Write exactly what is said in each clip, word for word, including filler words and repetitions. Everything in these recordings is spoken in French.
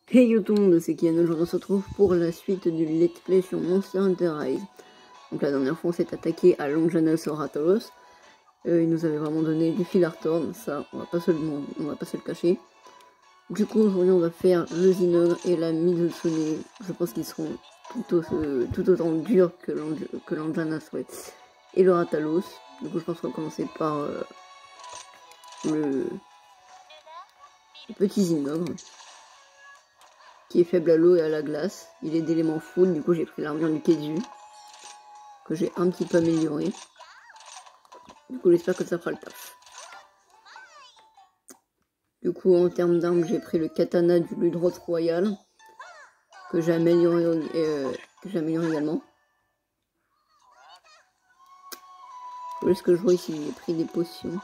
Hey yo tout le monde, c'est Kian, aujourd'hui on se retrouve pour la suite du let's play sur Monster Hunter Rise. Donc la dernière fois on s'est attaqué à Longinus Oratolos. Euh, il nous avait vraiment donné du fil à retordre, ça on va pas se le, on va pas se le cacher. Du coup aujourd'hui on va faire le Zinogre et la Mizutsune. Je pense qu'ils seront tout, euh, tout autant durs que Longinus ouais. Et le Ratalos. Du coup je pense qu'on va commencer par euh, le... le petit Zinogre. Qui est faible à l'eau et à la glace. Il est d'éléments full, du coup j'ai pris l'armure du Keiju, que j'ai un petit peu amélioré. Du coup j'espère que ça fera le taf. Du coup en termes d'armes j'ai pris le katana du Ludroth Royal, que j'ai amélioré, euh, que j'ai amélioré également. Où est-ce que je vois ici? J'ai pris des potions.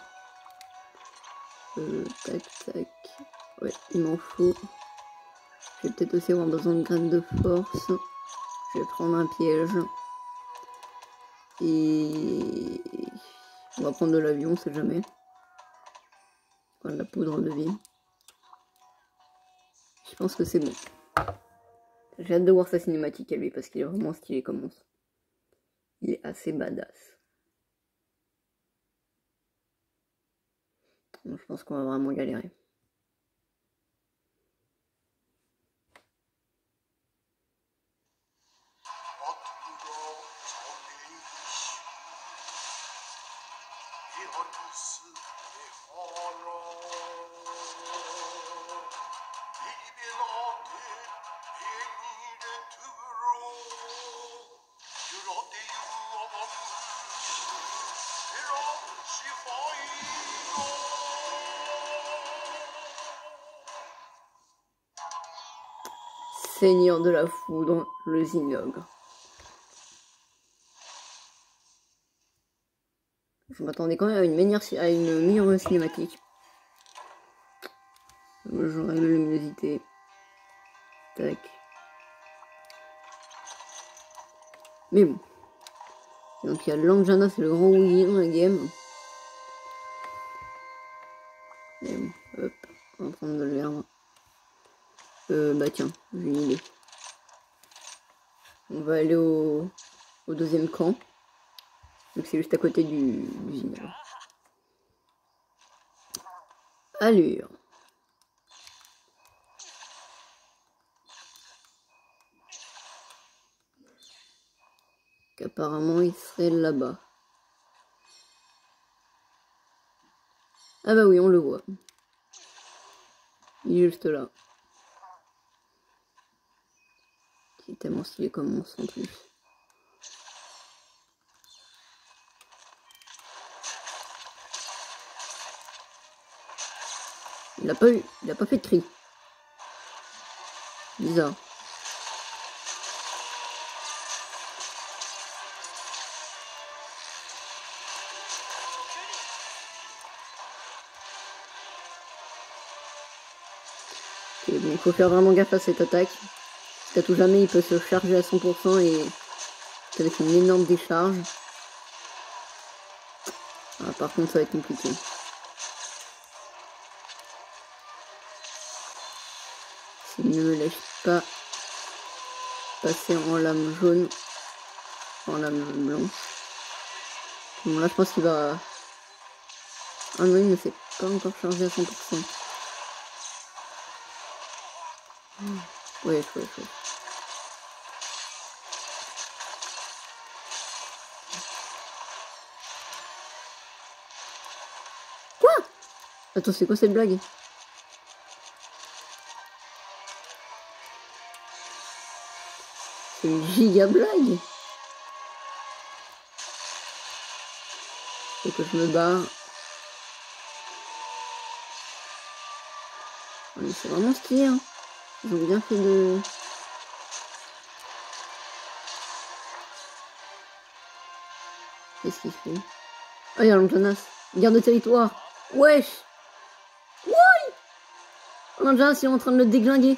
Euh, tac tac. Ouais, il m'en faut. Je vais peut-être aussi avoir besoin de graines de force. Je vais prendre un piège. Et on va prendre de l'avion, on sait jamais. Prendre la poudre de vie. Je pense que c'est bon. J'ai hâte de voir sa cinématique à lui parce qu'il est vraiment stylé comme monstre. Il est assez badass. Donc, je pense qu'on va vraiment galérer. Seigneur de la foudre, le Zinogre. Je m'attendais quand même à une meilleure, à une meilleure cinématique. Je règle la luminosité. Tac. Mais bon. Donc il y a Longinus et le grand Woogie dans la game. Et bon, hop, on va prendre de l'herbe. Euh, bah tiens, j'ai une idée. On va aller au, au deuxième camp. Donc c'est juste à côté du, du Zinogre. Allure. Qu'apparemment il serait là-bas. Ah bah oui, on le voit. Il est juste là. Il est tellement stylé comme monstre en plus. Il a pas eu, il a pas fait de tri. Bizarre. Okay, bon, il faut faire vraiment gaffe à cette attaque. Parce qu'à tout jamais il peut se charger à cent pour cent et avec une énorme décharge. Ah, par contre ça va être compliqué. S'il ne me laisse pas passer en lame jaune, en lame blanche. Bon là je pense qu'il va... Ah non, il ne s'est pas encore chargé à cent pour cent. Ouais, ouais, ouais. Quoi? Attends, c'est quoi cette blague? C'est une giga blague. Faut que je me barre. Oh, mais c'est vraiment stylé, hein. Ils ont bien fait de... Qu'est-ce qu'il fait? Ah, il y a Longinus. Garde de territoire. Wesh. Ouais. Longinus, il est en train de le déglinguer.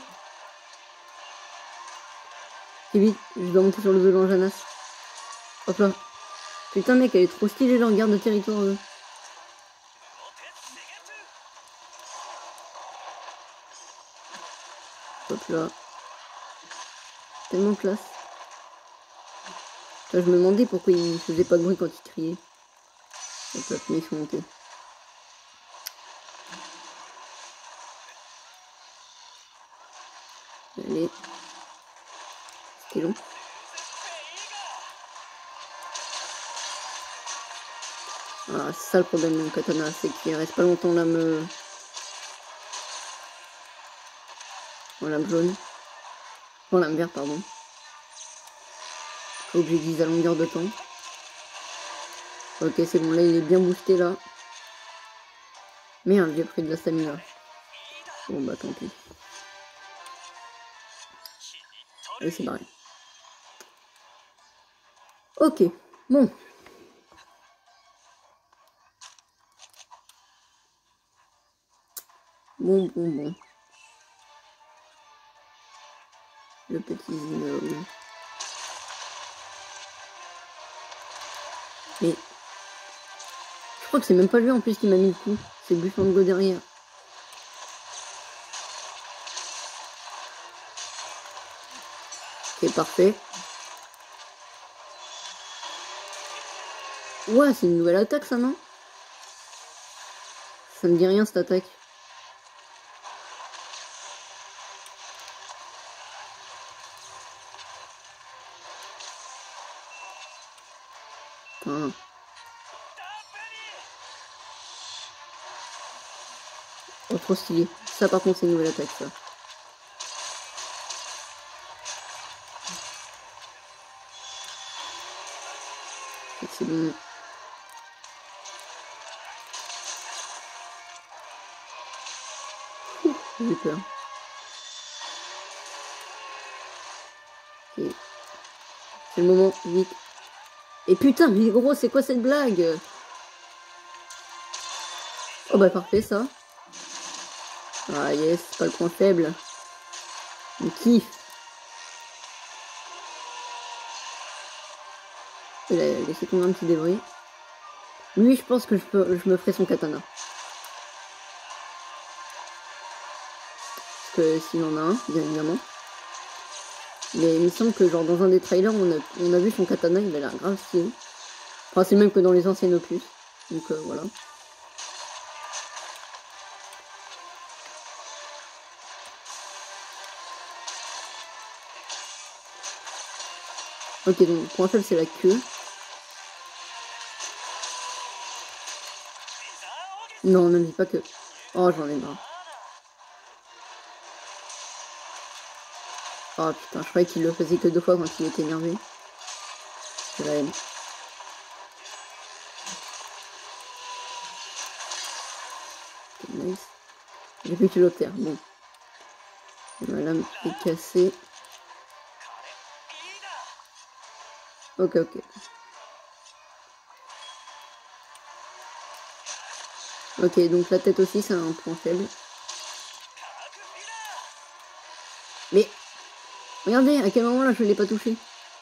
Et vite, je dois monter sur le dos de Longinus. Hop là. Putain, mec, elle est trop stylée, leur garde de territoire. Euh. Hop là. Tellement classe. Là, je me demandais pourquoi il faisait pas de bruit quand il criait. Hop là, ils sont montés. Allez. C'était long. Ah, c'est ça le problème de mon katana, c'est qu'il reste pas longtemps lame... En lame jaune. En lame verte, pardon. Faut que j'aiguise à longueur de temps. Ok, c'est bon, là il est bien boosté là. Merde, j'ai pris de la stamina. Bon bah tant pis. Allez, c'est barré. Ok, bon. Bon, bon, bon. Le petit immeuble. Mais je crois que c'est même pas lui en plus qui m'a mis le coup. C'est Buffalo derrière. Ok, parfait. Ouais, c'est une nouvelle attaque ça, non? Ça me dit rien cette attaque. Putain. Oh, trop stylé. Ça par contre c'est une nouvelle attaque ça. C'est bon. J'ai peur. Ok. C'est le moment, vite. Et putain, mais gros, c'est quoi cette blague? Oh bah parfait ça. Ah yes, c'est pas le point faible. On kiffe. Il a laissé tomber un petit débris. Lui, je pense que je, peux, je me ferai son katana. Parce que s'il en a un, bien évidemment. Mais il me semble que genre dans un des trailers, on a, on a vu son katana, il a l'air grave stylé. Enfin, c'est même que dans les anciens opus. Donc euh, voilà. Ok, donc le point faible c'est la queue. Non, ne me dis pas que... Oh, j'en ai marre. Oh putain, je croyais qu'il le faisait que deux fois quand il était énervé. C'est la haine. Okay, nice. J'ai plus culotère, bon. Ma lame est cassée. Ok, ok. Ok, donc la tête aussi, c'est un point faible. Mais, regardez, à quel moment là je l'ai pas touché.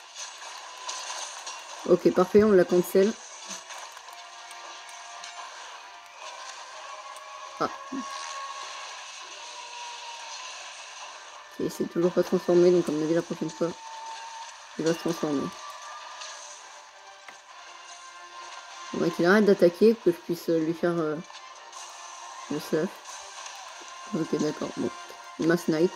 Ok, parfait, on l'a cancel. Ah. Ok, c'est toujours pas transformé, donc à mon avis la prochaine fois, il va se transformer. Faudrait qu'il arrête d'attaquer, que je puisse lui faire euh, le slash. Ok, d'accord, bon. Mass Knight.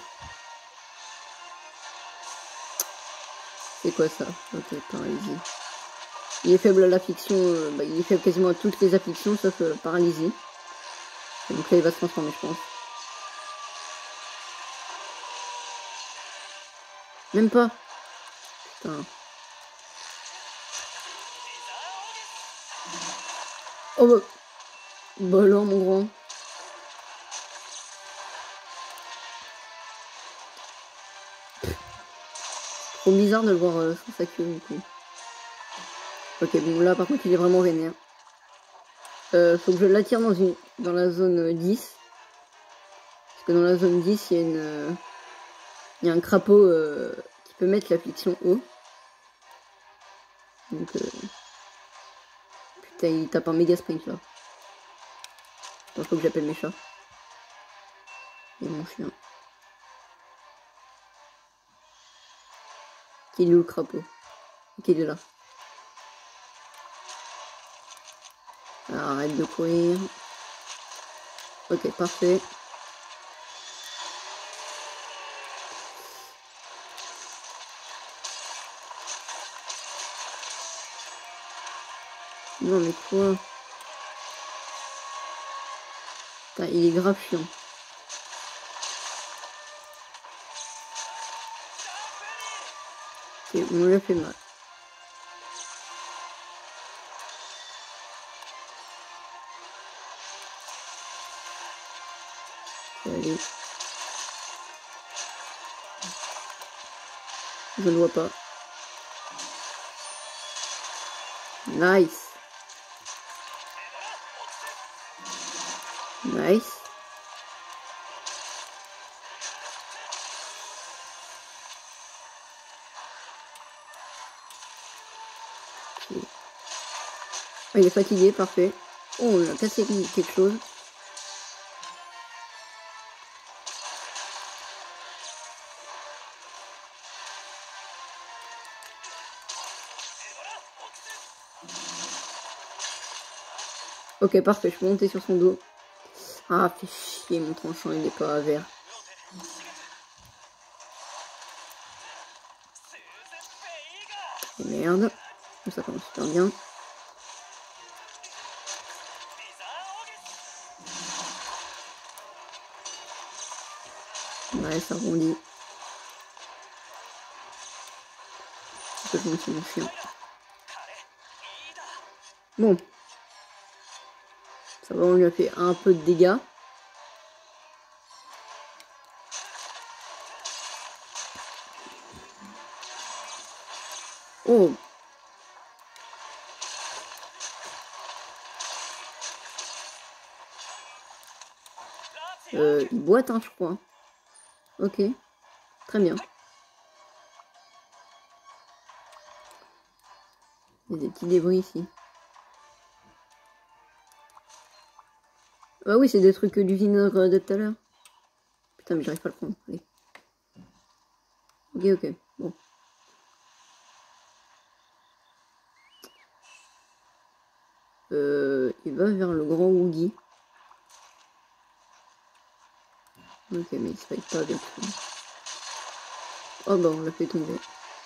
C'est quoi ça? Ok, paralysie. Il est faible à l'affliction, euh, bah, il est faible quasiment à toutes les afflictions sauf euh, paralysie. Donc là il va se transformer je pense. Même pas. Putain. Oh bah. Bah alors mon grand. Trop bizarre de le voir euh, sans sa queue du coup. Ok, bon là par contre il est vraiment vénère. Euh, faut que je l'attire dans une dans la zone dix. Parce que dans la zone dix, il y a une euh, il y a un crapaud euh, qui peut mettre l'affliction haut. Donc euh... putain, il tape un méga sprint là. Il faut que j'appelle mes chats. Et mon chien. Qu'il est où le crapaud? Qu'il est là. Alors, arrête de courir. Ok, parfait. Non mais quoi? Putain, il est grave chiant. Ok, on lui a fait mal. Allez. Je ne vois pas. Nice. Nice. Okay. Oh, il est fatigué, parfait. Oh, on a cassé quelque chose. Ok, parfait, je peux monter sur son dos. Ah, fait chier, mon tranchant, il n'est pas vert. Et merde. Ça commence super bien. Ouais, ça rebondit. Je vais monter mon chien. Bon. Ça va, on lui a fait un peu de dégâts. Oh. Euh, il boite, hein, je crois. Ok. Très bien. Il y a des petits débris ici. Ah oui, c'est des trucs du vinaigre de tout à l'heure. Putain, mais j'arrive pas à le prendre. Allez. Ok, ok. Bon. Euh, il va vers le grand Woogie. Ok, mais il se fight pas avec lui. Oh bah, on l'a fait tomber.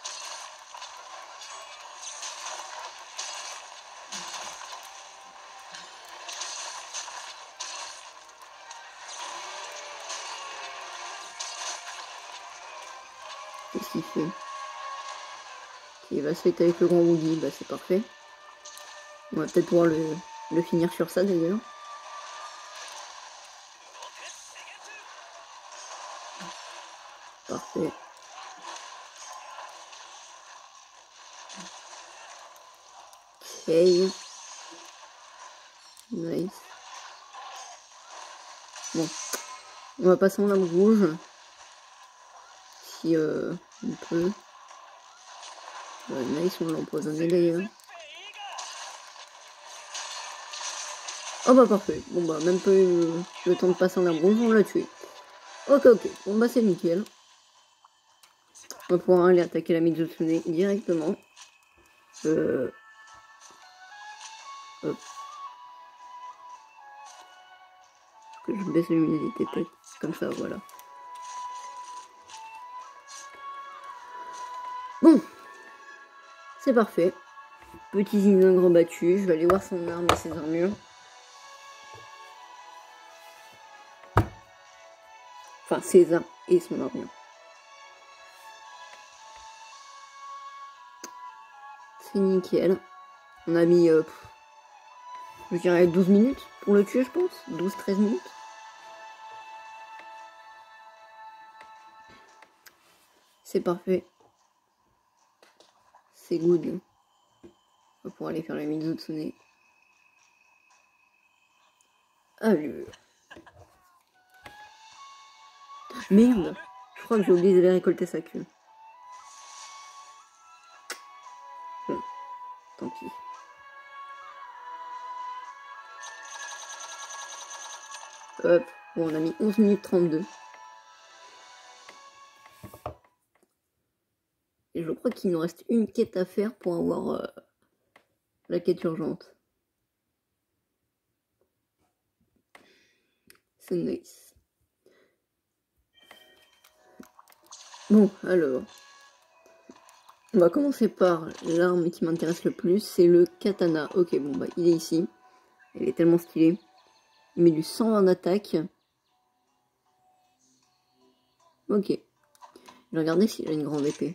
Qu'est-ce qu'il fait? Il va se fight avec le grand Woogie. Bah, c'est parfait. On va peut-être pouvoir le, le finir sur ça d'ailleurs. Parfait. Ok. Nice. Bon. On va passer en lame rouge. Si euh, on peut. Euh, nice, on l'a empoisonné d'ailleurs. Oh bah parfait. Bon bah même pas eu le, le temps de passer en lame rouge, on l'a tué. Ok, ok. Bon bah c'est nickel. On va pouvoir aller attaquer la Mizutsune directement. Euh... Hop. Que je baisse l'humidité peut-être. Comme ça, voilà. Bon. C'est parfait. Petit Zinogre battu. Je vais aller voir son arme et ses armures. Enfin, ses armes et son armure. C'est nickel. On a mis, euh, je dirais, douze minutes pour le tuer, je pense. douze treize minutes. C'est parfait. C'est good. On va pouvoir aller faire la Mizutsune. Allure. Merde. Je crois que j'ai oublié d'aller récolter sa queue. Bon. Tant pis. Hop. Bon, on a mis onze minutes trente-deux. Et je crois qu'il nous reste une quête à faire pour avoir euh, la quête urgente. C'est nice. Bon, alors. On va commencer par l'arme qui m'intéresse le plus. C'est le katana. Ok, bon, bah, il est ici. Il est tellement stylé. Il met du cent vingt d'attaque. Ok. Je vais regarder s'il a une grande épée.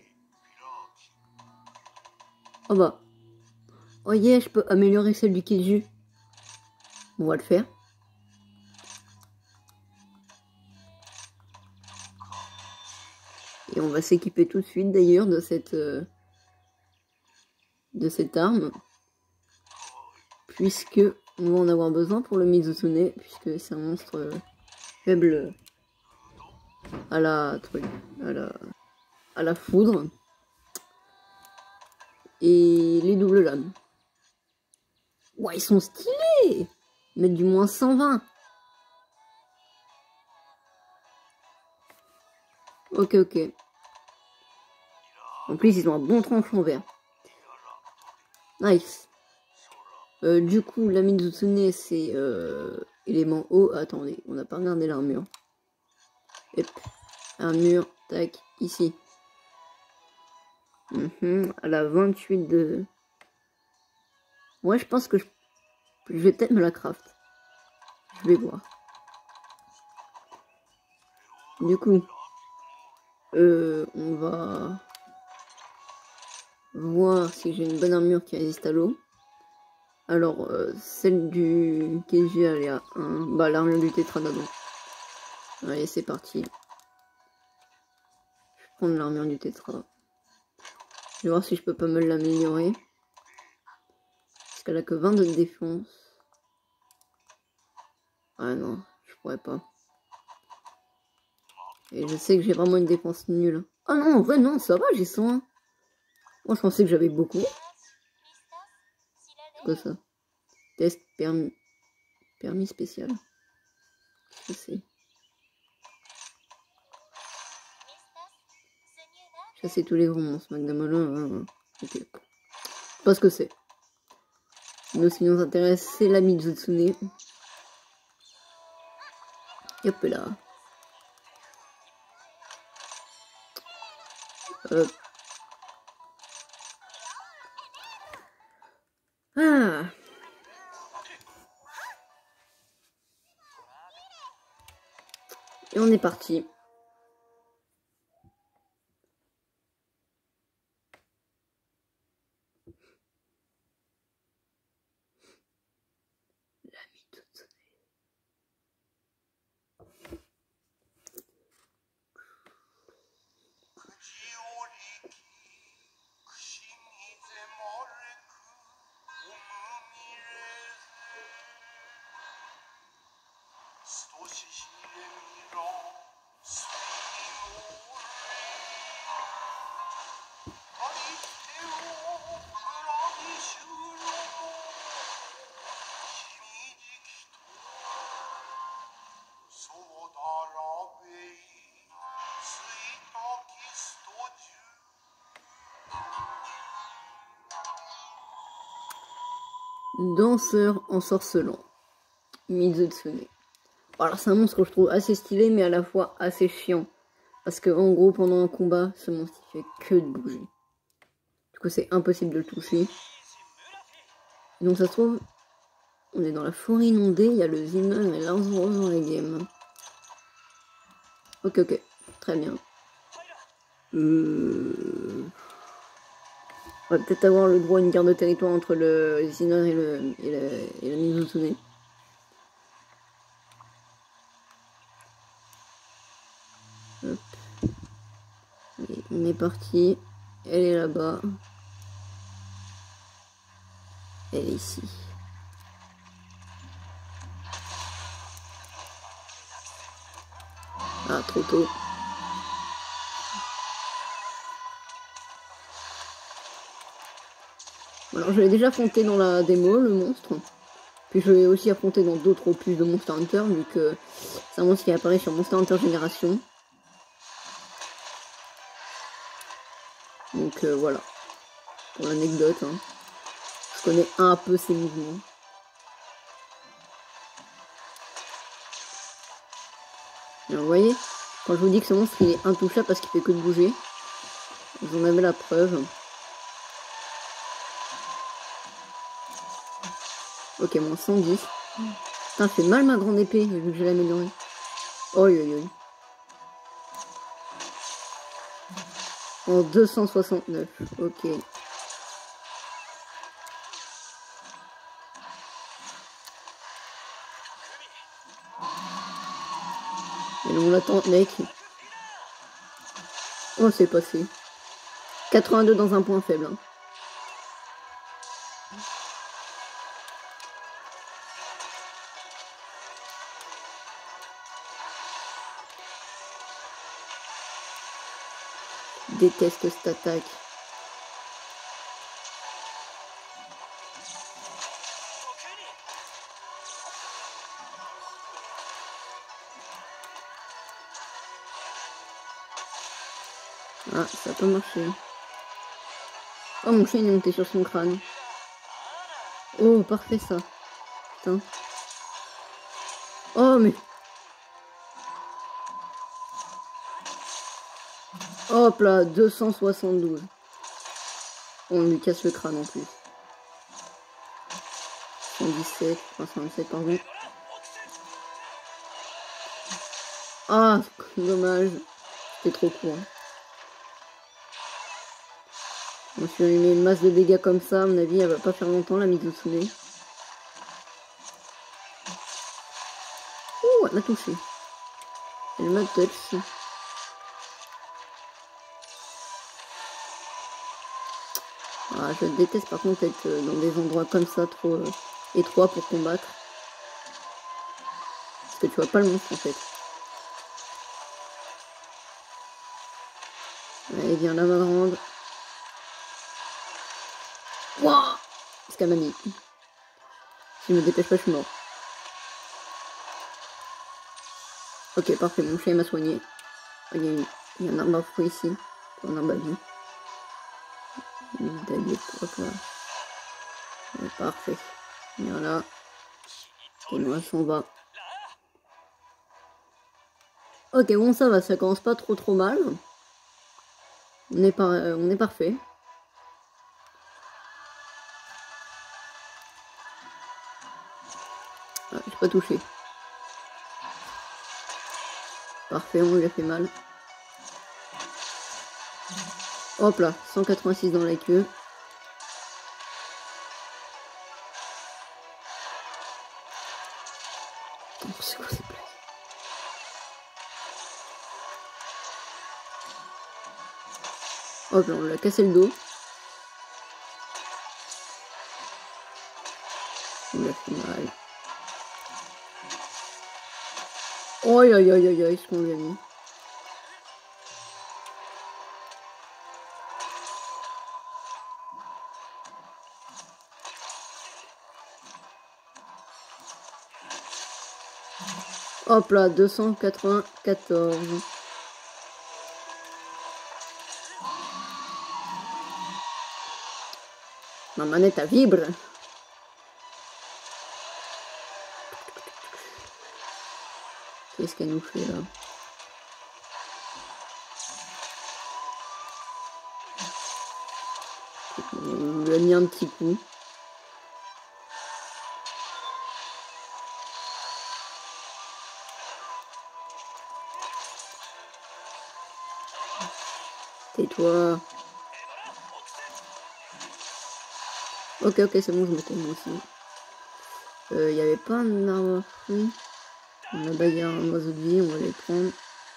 Oh bah. Oh yeah, je peux améliorer celle du Kiju. On va le faire. Et on va s'équiper tout de suite d'ailleurs de cette euh, de cette arme. Puisque on va en avoir besoin pour le Mizutsume. Puisque c'est un monstre euh, faible à la truc. À la, à la foudre. Et les doubles lames. Ouais, ils sont stylés! Ils mettent du moins cent vingt. Ok, ok. En plus, ils ont un bon tranchant vert. Nice. Euh, du coup, la Mizutsume, c'est euh, élément eau. Attendez, on n'a pas regardé l'armure. Hop. Armure, tac, ici. Mm-hmm. Elle a vingt-huit de... Ouais, je pense que je, je vais peut-être me la craft. Je vais voir. Du coup, euh, on va voir si j'ai une bonne armure qui résiste à l'eau. Alors, euh, celle du Keiji, elle est à un. Bah, l'armure du Tétranodon. Allez, c'est parti. Je vais prendre l'armure du Tétra. Je vais voir si je peux pas me l'améliorer. Parce qu'elle a que vingt de défense. Ah non, je pourrais pas. Et je sais que j'ai vraiment une défense nulle. Ah non, en vrai, non, ça va, j'ai cent un. Moi, je pensais que j'avais beaucoup. C'est quoi ça? Test permis. Permis spécial. Qu'est-ce que c'est? Chasser tous les grands monstres. Magdamolin. Ok. Je sais pas ce que c'est. Nous, ce qui nous intéresse, c'est la Mizutsume. Hop là. Hop. Ah. Et on est parti. La Mizutsume. Danseur ensorcelant. Mizutsume. Alors c'est un monstre que je trouve assez stylé mais à la fois assez chiant. Parce que en gros pendant un combat, ce monstre il fait que de bouger. Du coup c'est impossible de le toucher. Et donc ça se trouve, on est dans la forêt inondée, il y a le Zinon et l'Arzurose dans les games. Ok ok, très bien. Euh... On va peut-être avoir le droit à une guerre de territoire entre le Zinon et le et la, et la Mizutsume. Hop. Allez, on est parti. Elle est là-bas. Elle est ici. Ah, trop tôt. Alors, je l'ai déjà affronté dans la démo, le monstre. Puis je l'ai aussi affronté dans d'autres opus de Monster Hunter, vu que c'est un monstre qui apparaît sur Monster Hunter Génération. Donc euh, voilà, pour l'anecdote, hein. Je connais un peu ses mouvements. Alors, vous voyez, quand je vous dis que ce monstre il est intouchable parce qu'il fait que de bouger, vous en avez la preuve. Ok, moins cent dix. Putain, fait mal ma grande épée, vu que je l'ai améliorée. Oi, oi, oi. En deux cent soixante-neuf, ok. Et on l'attend, mec. Oh, c'est passé. quatre-vingt-deux dans un point faible. Hein. Je déteste cette attaque. Ah, ça a pas marché. Oh, mon chien est monté sur son crâne. Oh, parfait ça. Putain. Oh, mais... Hop là, deux cent soixante-douze. On lui casse le crâne en plus. cent dix-sept, enfin cent dix-sept, pardon. Ah, dommage. C'était trop court. Bon, si on lui met une masse de dégâts comme ça, à mon avis, elle va pas faire longtemps, la Mizutsume. Ouh, elle m'a touché. Elle m'a touché. Ah, je déteste par contre être dans des endroits comme ça, trop euh, étroits pour combattre. Parce que tu vois pas le monstre en fait. Allez, viens là, ma grande. Wouah! C'est qu'elle m'a mis. Si je me dépêche pas, je suis mort. Ok, parfait, mon chien m'a soigné. Il y, a une, il y a un arbre à fruits ici. Un arbre à vie. Une médaille, hop là. Ouais, parfait. Viens là. Et moi, s'en va. Ok, bon, ça va, ça commence pas trop trop mal. On est, par, euh, on est parfait. Ah, j'ai pas touché. Parfait, on lui a fait mal. Hop là, cent quatre-vingt-six dans la queue. C'est quoi ces blagues? Hop là, on lui a cassé le dos. On lui a fait mal. Oi, oi, oi, oi, oi, ce qu'on lui a mis. Hop là, deux cent quatre-vingt-quatorze. Ma manette elle vibre. Qu'est-ce qu'elle nous fait là? On lui a mis un petit coup. Tais-toi. Ok, ok, c'est bon, je me calme aussi. Il euh, n'y avait pas un arbre à fruits. Là-bas, il y a un oiseau de vie, on va les prendre.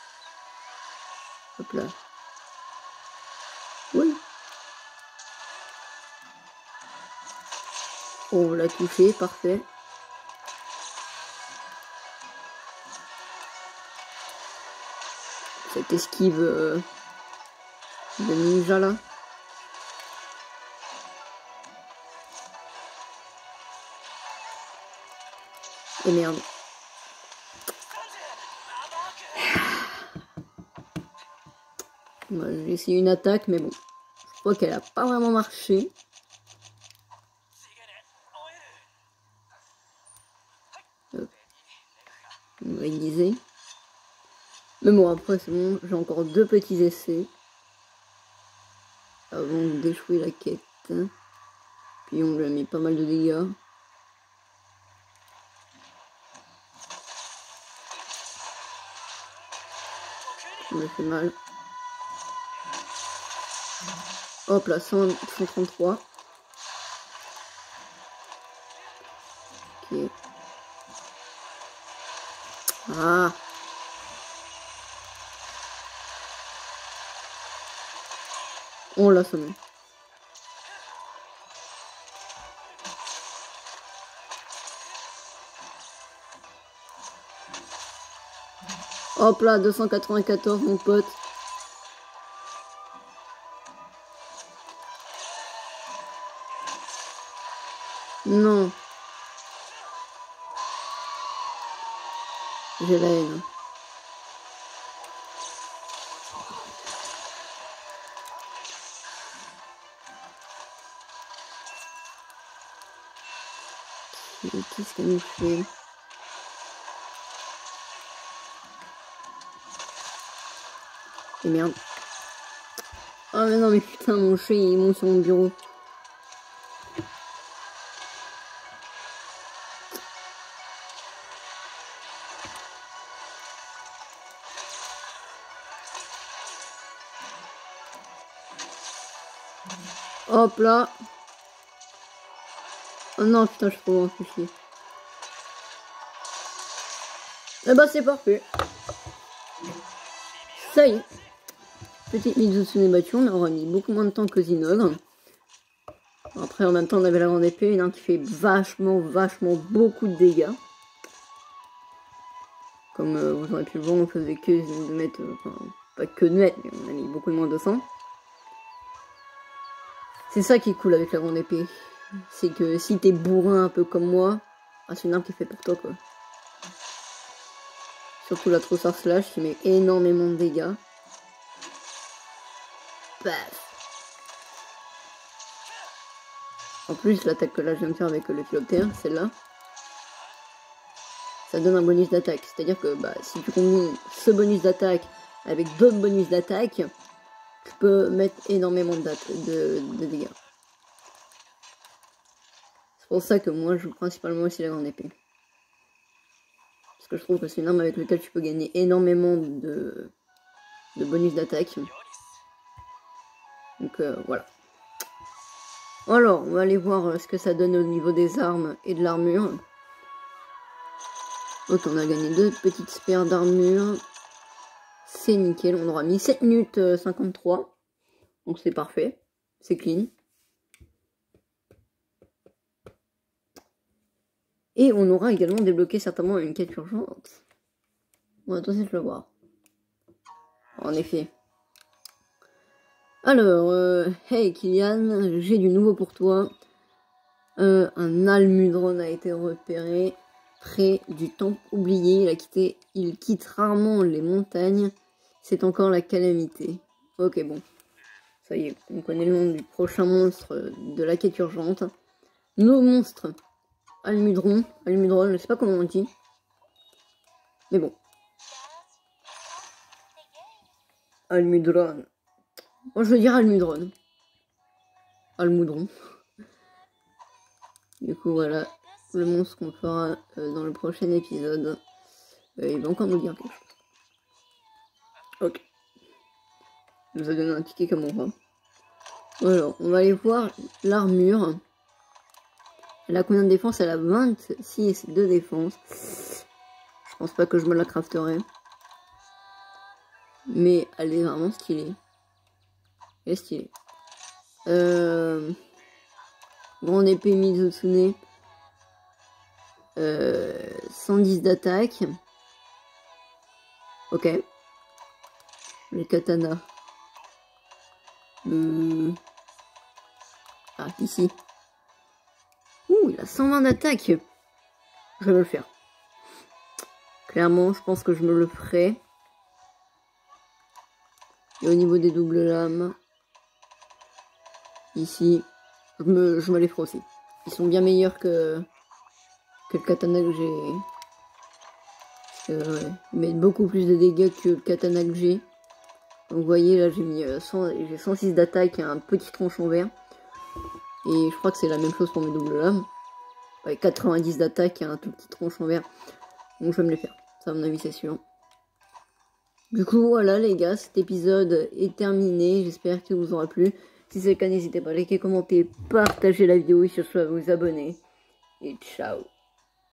Hop là. Oui. Oh, on l'a touché, parfait. Cette esquive euh, de ninja là. Et merde. Bah, j'ai essayé une attaque, mais bon. Je crois qu'elle a pas vraiment marché. Hop. On va égaliser. Mais bon, après, c'est bon. J'ai encore deux petits essais. Avant d'échouer la quête. Puis on lui a mis pas mal de dégâts. Ça m'a fait mal. Hop là, cent trente-trois. Ok. Ah. On l'a sonné. Hop là, deux cent quatre-vingt-quatorze, mon pote. Non. J'ai la haine. Qu'est-ce qu'elle nous fait? Et merde. Oh mais non mais putain, mon chat il monte sur mon bureau. Hop là. Oh non putain, je suis trop loin, c'est chier. Eh bah c'est parfait. Ça y est. Petite Mizutsune battue, on aura mis beaucoup moins de temps que Zinogre. Après en même temps on avait la grande épée, une arme qui fait vachement, vachement beaucoup de dégâts. Comme euh, vous aurez pu le voir, on faisait que de mettre, euh, enfin pas que de mettre, mais on a mis beaucoup moins de sang. C'est ça qui est cool avec la grande épée. C'est que si t'es bourrin un peu comme moi, ah, c'est une arme qui est faite pour toi quoi. Surtout la Trossard Slash qui met énormément de dégâts. Paf. En plus, l'attaque que là je viens de faire avec le philoptère, celle-là, ça donne un bonus d'attaque. C'est-à-dire que bah, si tu combines ce bonus d'attaque avec d'autres bonus d'attaque, tu peux mettre énormément de, de, de dégâts. C'est pour ça que moi je joue principalement aussi la grande épée. Parce que je trouve que c'est une arme avec laquelle tu peux gagner énormément de, de bonus d'attaque. Donc euh, voilà. Alors, on va aller voir ce que ça donne au niveau des armes et de l'armure. Ok, on a gagné deux petites sphères d'armure. C'est nickel. On aura mis sept minutes cinquante-trois. Donc c'est parfait. C'est clean. Et on aura également débloqué certainement une quête urgente. On va tout de suite le voir. En effet. Alors, euh, hey Kylian, j'ai du nouveau pour toi. Euh, un Almudron a été repéré près du temple oublié. Il a quitté, il quitte rarement les montagnes. C'est encore la calamité. Ok, bon. Ça y est, on connaît le nom du prochain monstre de la quête urgente. Nos monstres. Almudron. Almudron, je sais pas comment on dit. Mais bon. Almudron. Moi, je veux dire Almudron. Almudron. Du coup, voilà. Le monstre qu'on fera euh, dans le prochain épisode. Euh, il va encore nous dire quelque chose. Ok. Il nous a donné un ticket comme on voit. Alors, on va aller voir l'armure. Elle a combien de défense? Elle a vingt-six de défense. Je pense pas que je me la crafterai. Mais elle est vraiment stylée. Elle est stylée. Euh... Grande épée Mizutsune. Euh... cent dix d'attaque. Ok. Le katana. Euh... Ah, ici. Ouh, il a cent vingt d'attaque. Je vais le faire. Clairement, je pense que je me le ferai. Et au niveau des doubles lames, ici, je me, je me les ferai aussi. Ils sont bien meilleurs que, que le katana que j'ai. Euh, ouais, ils mettent beaucoup plus de dégâts que le katana que j'ai. Donc vous voyez là j'ai mis euh, cent, j'ai cent six d'attaque et un petit tranchant vert. Et je crois que c'est la même chose pour mes doubles lames. Ouais, quatre-vingt-dix d'attaque et un tout petit tranchant vert. Donc je vais me les faire. Ça à mon avis c'est sûr. Du coup voilà les gars, cet épisode est terminé. J'espère qu'il vous aura plu. Si c'est le cas n'hésitez pas à liker, commenter, partager la vidéo et surtout à vous abonner. Et ciao.